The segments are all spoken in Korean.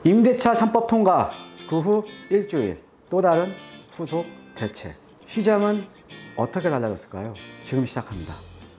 임대차 3법 통과 그 후 일주일 또 다른 후속 대책. 시장은 어떻게 달라졌을까요? 지금 시작합니다.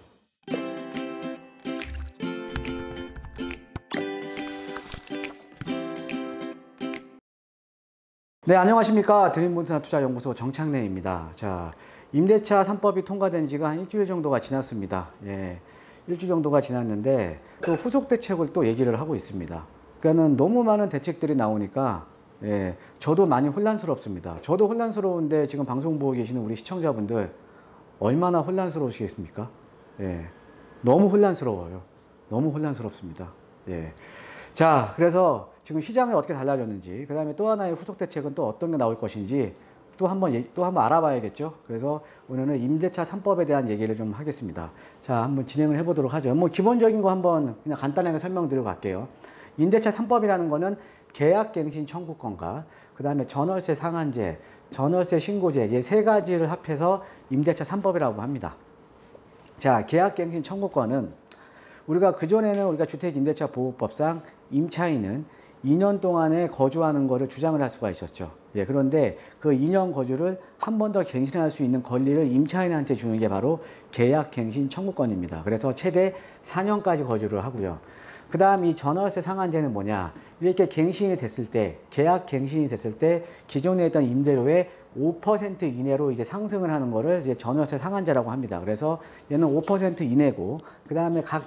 네, 안녕하십니까. 드림몬트나투자연구소 정창래입니다. 자, 임대차 3법이 통과된 지가 한 일주일 정도가 지났습니다. 예, 일주일 정도가 지났는데 또 후속 대책을 또 얘기를 하고 있습니다. 그러니까는 너무 많은 대책들이 나오니까 예, 저도 많이 혼란스럽습니다. 저도 혼란스러운데 지금 방송 보고 계시는 우리 시청자분들 얼마나 혼란스러우시겠습니까? 예, 너무 혼란스러워요. 너무 혼란스럽습니다. 예. 자, 그래서 지금 시장이 어떻게 달라졌는지, 그 다음에 또 하나의 후속 대책은 또 어떤 게 나올 것인지 또 한번 알아봐야겠죠. 그래서 오늘은 임대차 3법에 대한 얘기를 좀 하겠습니다. 자, 한번 진행을 해보도록 하죠. 뭐 기본적인 거 한번 그냥 간단하게 설명드리고 갈게요. 임대차 3법이라는 거는 계약갱신 청구권과 그 다음에 전월세 상한제, 전월세 신고제 이 세 가지를 합해서 임대차 3법이라고 합니다. 자, 계약갱신 청구권은 우리가 그전에는 우리가 주택임대차보호법상 임차인은 2년 동안에 거주하는 것을 주장을 할 수가 있었죠. 예, 그런데 그 2년 거주를 한 번 더 갱신할 수 있는 권리를 임차인한테 주는 게 바로 계약갱신 청구권입니다. 그래서 최대 4년까지 거주를 하고요. 그 다음 이 전월세 상한제는 뭐냐. 이렇게 갱신이 됐을 때, 계약 갱신이 됐을 때 기존에 있던 임대료의 5% 이내로 이제 상승을 하는 거를 이제 전월세 상한제라고 합니다. 그래서 얘는 5% 이내고, 그 다음에 각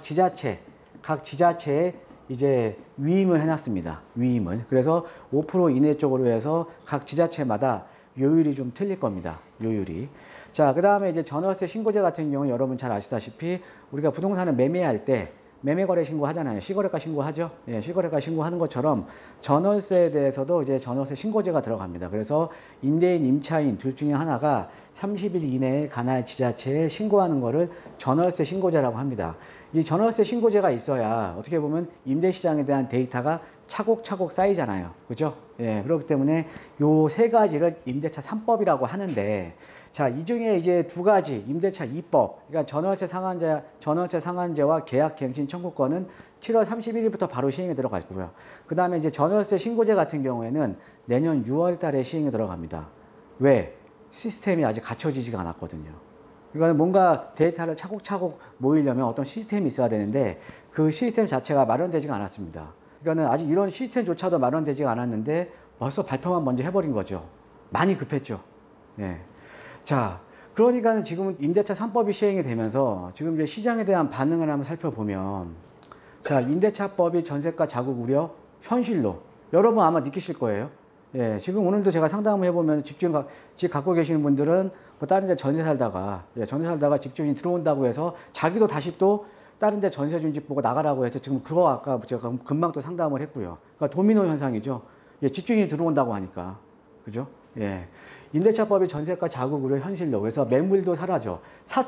지자체에 이제 위임을 해놨습니다. 위임을. 그래서 5% 이내 쪽으로 해서 각 지자체마다 요율이 좀 틀릴 겁니다. 요율이. 자, 그 다음에 이제 전월세 신고제 같은 경우는 여러분 잘 아시다시피 우리가 부동산을 매매할 때 매매거래 신고 하잖아요. 시거래가 신고하죠. 예, 시거래가 신고하는 것처럼 전월세에 대해서도 이제 전월세 신고제가 들어갑니다. 그래서 임대인, 임차인 둘 중에 하나가 30일 이내에 관할 지자체에 신고하는 거를 전월세 신고제라고 합니다. 이 전월세 신고제가 있어야 어떻게 보면 임대시장에 대한 데이터가 차곡차곡 쌓이잖아요. 그죠? 예, 그렇기 때문에 요 세 가지를 임대차 3법이라고 하는데, 자, 이 중에 이제 두 가지, 임대차 2법, 그러니까 전월세 상한제와 계약갱신 청구권은 7월 31일부터 바로 시행에 들어가고요. 그 다음에 이제 전월세 신고제 같은 경우에는 내년 6월 달에 시행에 들어갑니다. 왜? 시스템이 아직 갖춰지지가 않았거든요. 이거는 뭔가 데이터를 차곡차곡 모이려면 어떤 시스템이 있어야 되는데 그 시스템 자체가 마련되지가 않았습니다. 그러니까 아직 이런 시스템조차도 마련되지가 않았는데 벌써 발표만 먼저 해버린 거죠. 많이 급했죠. 예. 자, 그러니까 지금 임대차 3법이 시행이 되면서 지금 이제 시장에 대한 반응을 한번 살펴보면, 자, 임대차법이 전세가 자국 우려 현실로 여러분 아마 느끼실 거예요. 예, 지금 오늘도 제가 상담을 해보면 집 갖고 계시는 분들은 뭐 다른 데 전세 살다가 집주인이 들어온다고 해서 자기도 다시 또 다른 데 전세 준 집 보고 나가라고 해서 지금 그거 아까 제가 금방 또 상담을 했고요. 그러니까 도미노 현상이죠. 예, 집주인이 들어온다고 하니까. 그죠? 예. 임대차법이 전세가 자국 우려 현실로. 그래서 매물도 사라져.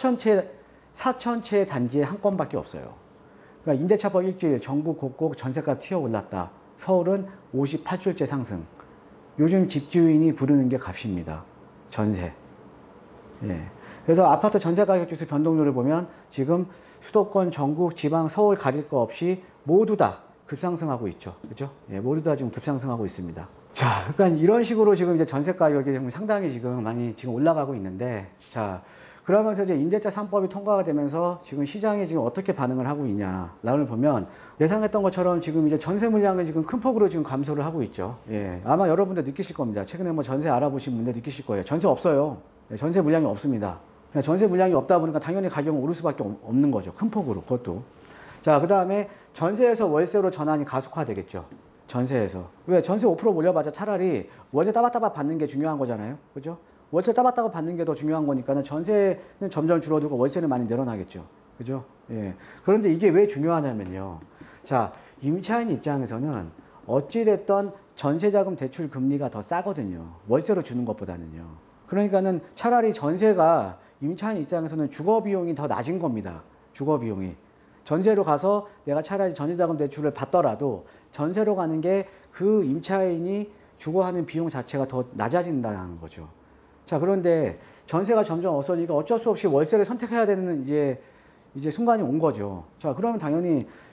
4,000채 단지에 한 건밖에 없어요. 그러니까 임대차법 일주일 전국 곳곳 전세가 튀어 올랐다. 서울은 58조째 상승. 요즘 집주인이 부르는 게 값입니다. 전세. 예. 그래서 아파트 전세 가격 지수 변동률을 보면 지금 수도권, 전국, 지방, 서울 가릴 거 없이 모두 다 급상승하고 있죠. 그죠? 예, 모두 다 지금 급상승하고 있습니다. 자, 그러니까 이런 식으로 지금 이제 전세 가격이 상당히 지금 많이 지금 올라가고 있는데, 자, 그러면서 이제 임대차 3법이 통과가 되면서 지금 시장이 지금 어떻게 반응을 하고 있냐를 보면 예상했던 것처럼 지금 이제 전세 물량을 지금 큰 폭으로 지금 감소를 하고 있죠. 예, 아마 여러분들 느끼실 겁니다. 최근에 뭐 전세 알아보신 분들 느끼실 거예요. 전세 없어요. 예, 전세 물량이 없습니다. 전세 물량이 없다 보니까 당연히 가격은 오를 수밖에 없는 거죠. 큰 폭으로, 그것도. 자, 그 다음에 전세에서 월세로 전환이 가속화되겠죠. 전세에서. 왜? 전세 5% 올려봐자 차라리 월세 따박따박 받는 게 중요한 거잖아요. 그죠? 월세 따박따박 받는 게 더 중요한 거니까는 전세는 점점 줄어들고 월세는 많이 늘어나겠죠. 그죠? 예. 그런데 이게 왜 중요하냐면요. 자, 임차인 입장에서는 어찌됐던 전세자금 대출 금리가 더 싸거든요. 월세로 주는 것보다는요. 그러니까는 차라리 전세가 임차인 입장에서는 주거 비용이 더 낮은 겁니다. 주거 비용이. 전세로 가서 내가 차라리 전세자금 대출을 받더라도 전세로 가는 게 그 임차인이 주거하는 비용 자체가 더 낮아진다는 거죠. 자, 그런데 전세가 점점 없어지니까 어쩔 수 없이 월세를 선택해야 되는 이제 순간이 온 거죠. 자, 그러면 당연히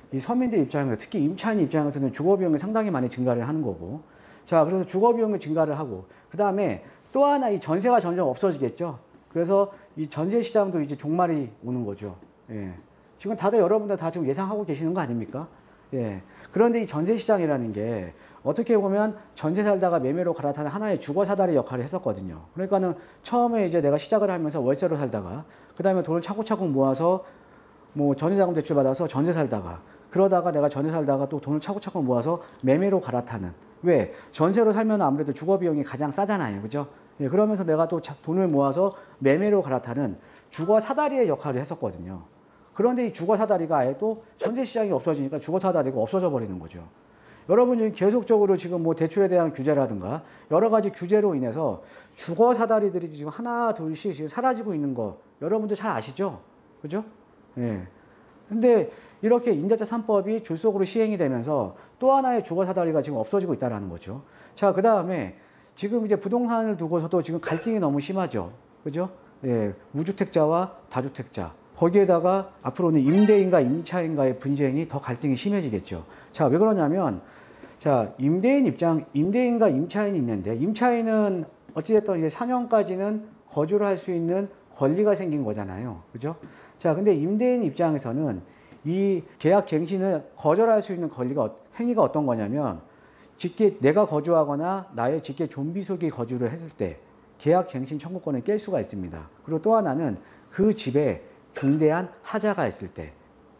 이 서민들 입장에서 특히 임차인 입장에서는 주거 비용이 상당히 많이 증가를 하는 거고. 자, 그래서 주거 비용이 증가를 하고 그다음에 또 하나 이 전세가 점점 없어지겠죠. 그래서 이 전세 시장도 이제 종말이 오는 거죠. 예. 지금 다들 여러분들 다 지금 예상하고 계시는 거 아닙니까? 예. 그런데 이 전세 시장이라는 게 어떻게 보면 전세 살다가 매매로 갈아타는 하나의 주거 사다리 역할을 했었거든요. 그러니까는 처음에 이제 내가 시작을 하면서 월세로 살다가 그다음에 돈을 차곡차곡 모아서 뭐 전세자금 대출 받아서 전세 살다가 그러다가 내가 전세 살다가 또 돈을 차곡차곡 모아서 매매로 갈아타는. 왜? 전세로 살면 아무래도 주거 비용이 가장 싸잖아요. 그죠? 예, 그러면서 내가 또 돈을 모아서 매매로 갈아타는 주거 사다리의 역할을 했었거든요. 그런데 이 주거 사다리가 아예 또 전세 시장이 없어지니까 주거 사다리가 없어져 버리는 거죠. 여러분이 계속적으로 지금 뭐 대출에 대한 규제라든가 여러 가지 규제로 인해서 주거 사다리들이 지금 하나 둘씩 지금 사라지고 있는 거 여러분들 잘 아시죠? 그죠? 예. 근데 이렇게 임대차 3법이 졸속으로 시행이 되면서 또 하나의 주거 사다리가 지금 없어지고 있다는 거죠. 자, 그 다음에 지금 이제 부동산을 두고서도 지금 갈등이 너무 심하죠. 그죠? 예. 무주택자와 다주택자. 거기에다가 앞으로는 임대인과 임차인과의 분쟁이 더 갈등이 심해지겠죠. 자, 왜 그러냐면, 자, 임대인과 임차인이 있는데, 임차인은 어찌됐든 이제 4년까지는 거주를 할 수 있는 권리가 생긴 거잖아요. 그죠? 자, 근데 임대인 입장에서는 이 계약 갱신을 거절할 수 있는 행위가 어떤 거냐면, 내가 거주하거나 나의 직계 좀비 속에 거주를 했을 때 계약 갱신 청구권을 깰 수가 있습니다. 그리고 또 하나는 그 집에 중대한 하자가 있을 때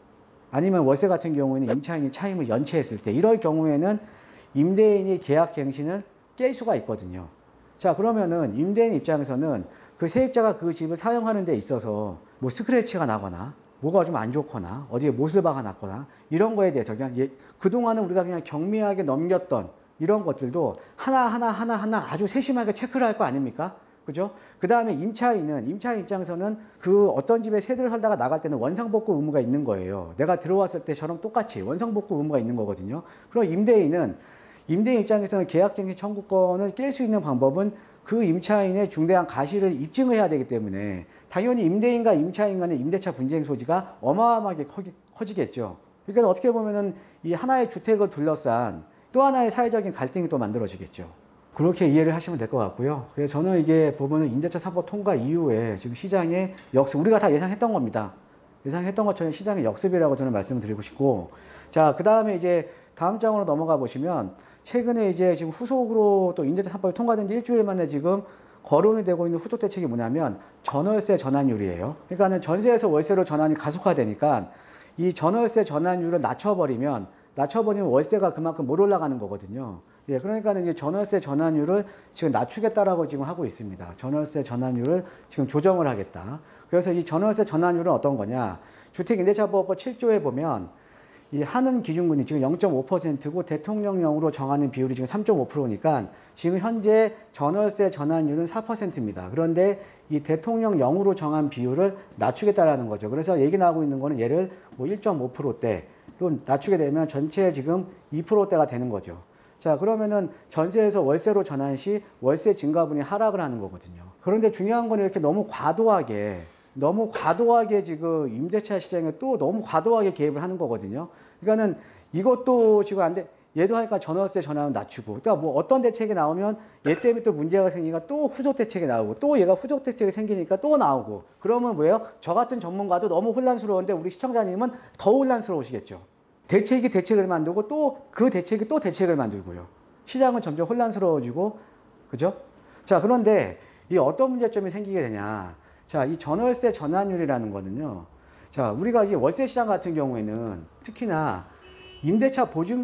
아니면 월세 같은 경우에는 임차인이 차임을 연체했을 때 이럴 경우에는 임대인이 계약 갱신을 깰 수가 있거든요. 자, 그러면은 임대인 입장에서는 그 세입자가 그 집을 사용하는 데 있어서 뭐 스크래치가 나거나 뭐가 좀 안 좋거나 어디에 못을 박아놨거나 이런 거에 대해서 그냥 그동안은 우리가 그냥 경미하게 넘겼던 이런 것들도 하나하나 아주 세심하게 체크를 할 거 아닙니까? 그죠? 그 다음에 임차인 입장에서는 그 어떤 집에 세대를 살다가 나갈 때는 원상복구 의무가 있는 거예요. 내가 들어왔을 때처럼 똑같이 원상복구 의무가 있는 거거든요. 그럼 임대인 입장에서는 계약갱신 청구권을 깰 수 있는 방법은 그 임차인의 중대한 가시를 입증을 해야 되기 때문에 당연히 임대인과 임차인 간의 임대차 분쟁 소지가 어마어마하게 커지겠죠. 그러니까 어떻게 보면은 이 하나의 주택을 둘러싼 또 하나의 사회적인 갈등이 또 만들어지겠죠. 그렇게 이해를 하시면 될 것 같고요. 그래서 저는 이게 부분은 임대차 3법 통과 이후에 지금 시장의 역습, 우리가 다 예상했던 겁니다. 예상했던 것처럼 시장의 역습이라고 저는 말씀을 드리고 싶고. 자, 그 다음에 이제 다음 장으로 넘어가 보시면 최근에 이제 지금 후속으로 또 임대차 3법이 통과된 지 일주일 만에 지금 거론이 되고 있는 후속 대책이 뭐냐면 전월세 전환율이에요. 그러니까는 전세에서 월세로 전환이 가속화되니까 이 전월세 전환율을 낮춰버리면 월세가 그만큼 못 올라가는 거거든요. 예, 그러니까는 이제 전월세 전환율을 지금 낮추겠다라고 지금 하고 있습니다. 전월세 전환율을 지금 조정을 하겠다. 그래서 이 전월세 전환율은 어떤 거냐? 주택임대차보호법 7조에 보면 이 하는 기준금리 지금 0.5%고 대통령령으로 정하는 비율이 지금 3.5%니까 지금 현재 전월세 전환율은 4%입니다. 그런데 이 대통령령으로 정한 비율을 낮추겠다라는 거죠. 그래서 얘기 나오고 있는 거는 얘를 뭐 1.5%대 또 낮추게 되면 전체 지금 2%대가 되는 거죠. 자, 그러면은 전세에서 월세로 전환 시 월세 증가분이 하락을 하는 거거든요. 그런데 중요한 건 이렇게 너무 과도하게 지금 임대차 시장에 또 너무 과도하게 개입을 하는 거거든요. 그러니까는 이것도 지금 안 돼. 얘도 하니까 전월세 전환을 낮추고. 그러니까 뭐 어떤 대책이 나오면 얘 때문에 또 문제가 생기니까 또 후속 대책이 나오고 또 얘가 후속 대책이 생기니까 또 나오고. 그러면 뭐예요? 저 같은 전문가도 너무 혼란스러운데 우리 시청자님은 더 혼란스러우시겠죠. 대책이 대책을 만들고 또 그 대책이 또 대책을 만들고요. 시장은 점점 혼란스러워지고, 그죠? 자, 그런데 이 어떤 문제점이 생기게 되냐. 자, 이 전월세 전환율이라는 거는요. 자, 우리가 이제 월세 시장 같은 경우에는 특히나 임대차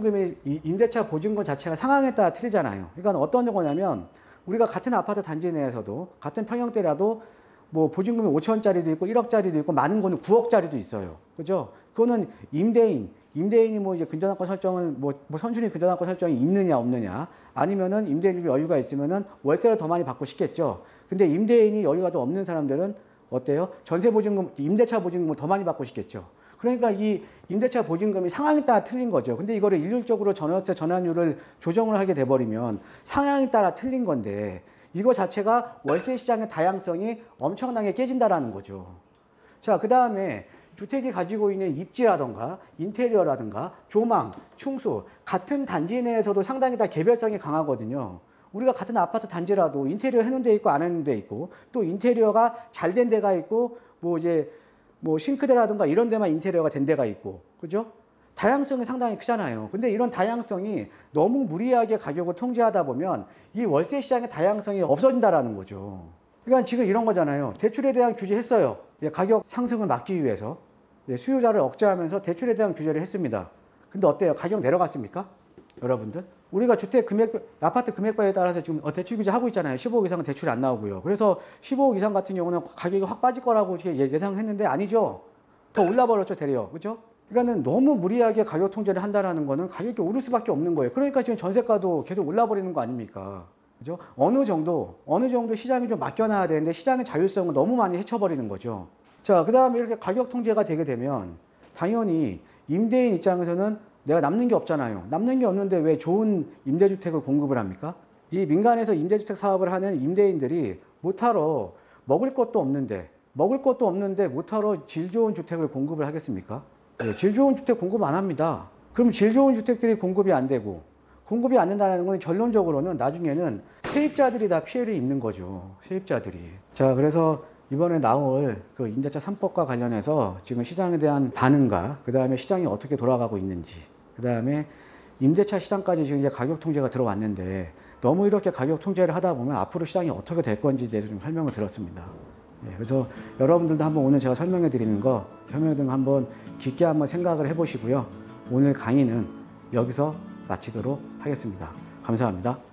보증금 자체가 상황에 따라 틀리잖아요. 그러니까 어떤 거냐면 우리가 같은 아파트 단지 내에서도 같은 평형대라도 뭐 보증금이 5천원짜리도 있고 1억짜리도 있고 많은 거는 9억짜리도 있어요. 그죠? 그거는 임대인이 뭐 이제 근저당권 설정을 뭐 선순위 근저당권 설정이 있느냐 없느냐 아니면은 임대인이 여유가 있으면은 월세를 더 많이 받고 싶겠죠. 근데 임대인이 여유가 더 없는 사람들은 어때요? 전세 보증금, 임대차 보증금을 더 많이 받고 싶겠죠. 그러니까 이 임대차 보증금이 상황에 따라 틀린 거죠. 근데 이거를 일률적으로 전월세 전환율을 조정을 하게 돼버리면 상황에 따라 틀린 건데 이거 자체가 월세 시장의 다양성이 엄청나게 깨진다라는 거죠. 자, 그 다음에 주택이 가지고 있는 입지라든가 인테리어라든가 조망, 충수 같은 단지 내에서도 상당히 다 개별성이 강하거든요. 우리가 같은 아파트 단지라도 인테리어 해놓은 데 있고 안 해놓은 데 있고 또 인테리어가 잘 된 데가 있고 뭐 이제 뭐 싱크대라든가 이런 데만 인테리어가 된 데가 있고 그죠? 다양성이 상당히 크잖아요. 근데 이런 다양성이 너무 무리하게 가격을 통제하다 보면 이 월세 시장의 다양성이 없어진다라는 거죠. 그러니까 지금 이런 거잖아요. 대출에 대한 규제했어요. 가격 상승을 막기 위해서 수요자를 억제하면서 대출에 대한 규제를 했습니다. 근데 어때요? 가격 내려갔습니까? 여러분들? 우리가 주택 금액, 아파트 금액별에 따라서 지금 대출 규제 하고 있잖아요. 15억 이상은 대출이 안 나오고요. 그래서 15억 이상 같은 경우는 가격이 확 빠질 거라고 예상했는데 아니죠. 더 올라버렸죠, 되려. 그죠? 그러니까는 너무 무리하게 가격 통제를 한다라는 거는 가격이 오를 수밖에 없는 거예요. 그러니까 지금 전세가도 계속 올라버리는 거 아닙니까? 그죠? 어느 정도 시장이 좀 맡겨놔야 되는데 시장의 자율성을 너무 많이 해쳐버리는 거죠. 자, 그 다음에 이렇게 가격 통제가 되게 되면 당연히 임대인 입장에서는 내가 남는 게 없잖아요. 남는 게 없는데 왜 좋은 임대주택을 공급을 합니까? 이 민간에서 임대주택 사업을 하는 임대인들이 못하러 먹을 것도 없는데 못하러 질 좋은 주택을 공급을 하겠습니까? 네, 질 좋은 주택 공급 안 합니다. 그럼 질 좋은 주택들이 공급이 안 되고 공급이 안 된다는 건 결론적으로는 나중에는 세입자들이 다 피해를 입는 거죠. 세입자들이. 자, 그래서 이번에 나올 그 임대차 3법과 관련해서 지금 시장에 대한 반응과 그 다음에 시장이 어떻게 돌아가고 있는지 그 다음에 임대차 시장까지 지금 이제 가격 통제가 들어왔는데 너무 이렇게 가격 통제를 하다 보면 앞으로 시장이 어떻게 될 건지에 대해서 좀 설명을 드렸습니다. 예, 그래서 여러분들도 한번 오늘 제가 설명해 드리는 거 한번 깊게 한번 생각을 해 보시고요. 오늘 강의는 여기서 마치도록 하겠습니다. 감사합니다.